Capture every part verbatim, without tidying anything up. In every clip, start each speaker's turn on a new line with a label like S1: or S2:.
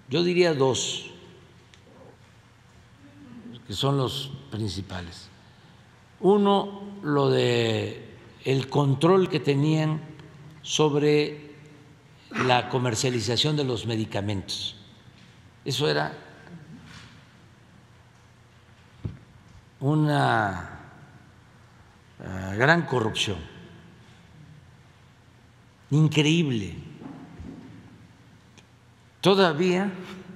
S1: yo diría dos, que son los principales. Uno, lo de el control que tenían sobre la comercialización de los medicamentos. Eso era una uh, gran corrupción, increíble. Todavía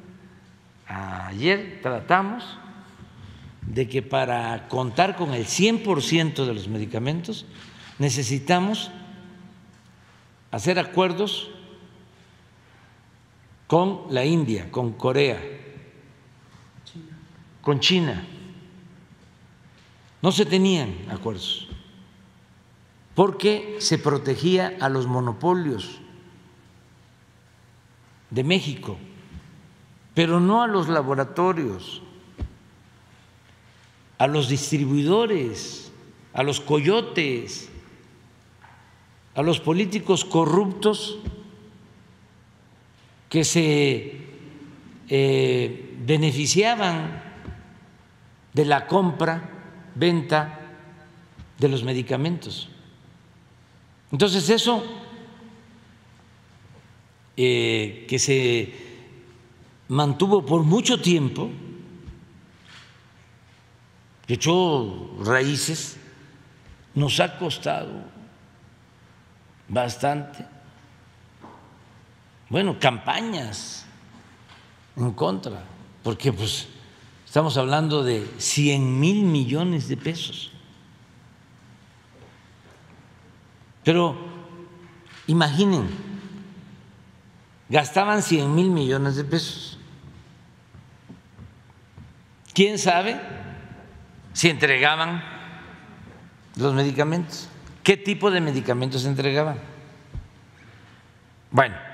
S1: ayer tratamos de que para contar con el cien por ciento de los medicamentos necesitamos hacer acuerdos con la India, con Corea, China. con China. No se tenían acuerdos porque se protegía a los monopolios de México, pero no a los laboratorios, a los distribuidores, a los coyotes, a los políticos corruptos que se eh, beneficiaban de la compra, venta de los medicamentos. Entonces eso eh, que se mantuvo por mucho tiempo, que echó raíces, nos ha costado bastante. Bueno, campañas en contra, porque pues estamos hablando de cien mil millones de pesos. Pero imaginen, gastaban cien mil millones de pesos. ¿Quién sabe si entregaban los medicamentos? ¿Qué tipo de medicamentos entregaban? Bueno.